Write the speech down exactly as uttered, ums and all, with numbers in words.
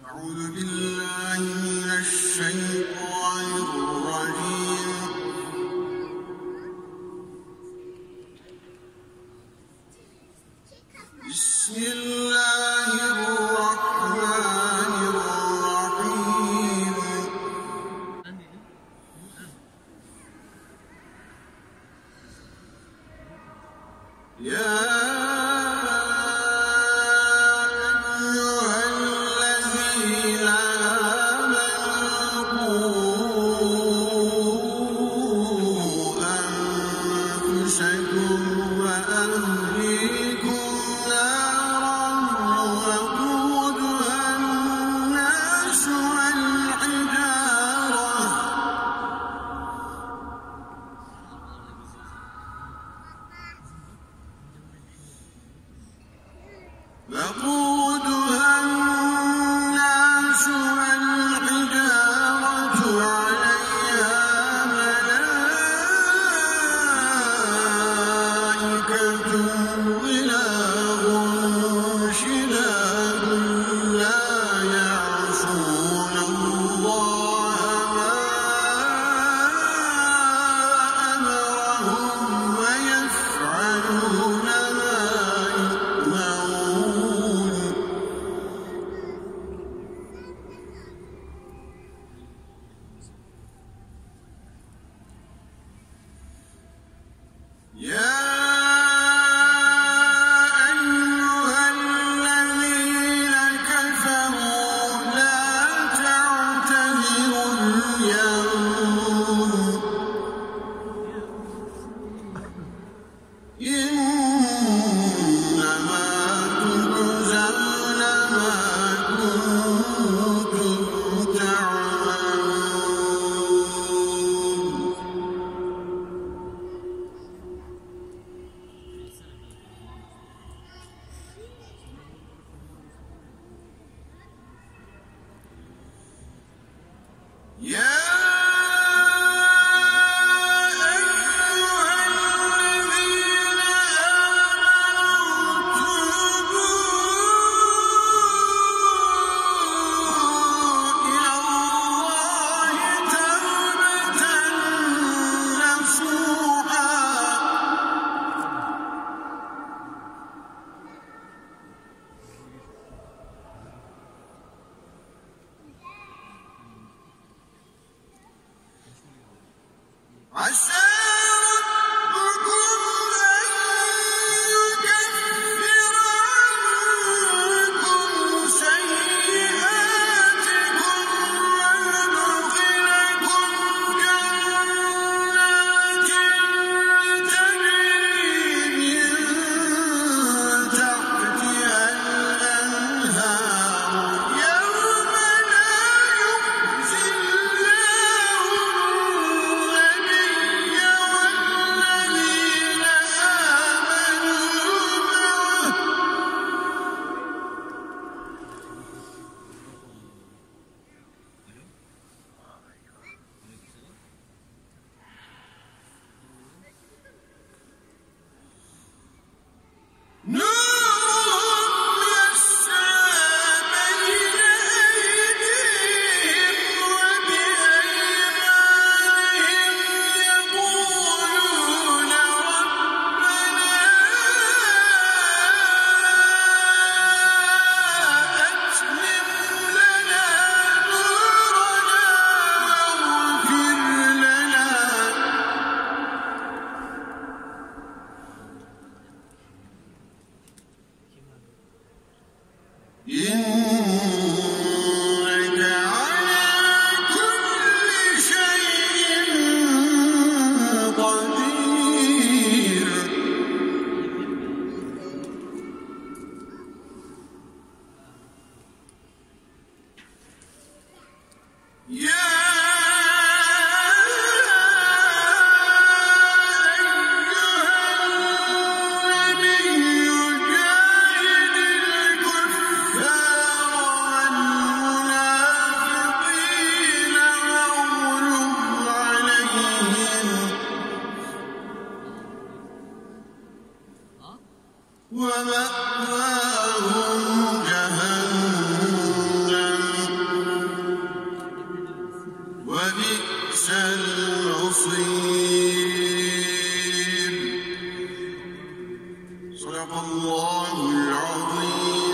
أعوذ بالله من الشيطان الرجيم. بسم الله الرحمن الرحيم. يا وقودها الناس والحجارة عليها ملائكة غلاظ شداد لا يعصون الله ما أمرهم ويفعلون ما يؤمرون. يا أيها الذين كفروا لا تعتذروا اليوم إنما تجزون ما كنتم تعملون. يا عسى ربكم أن يكفر عنكم سيئاتكم ويدخلكم جنات تجري من تحتها الأنهار يوم لا يخزي الله النبي وبئس المصير. صدق الله العظيم.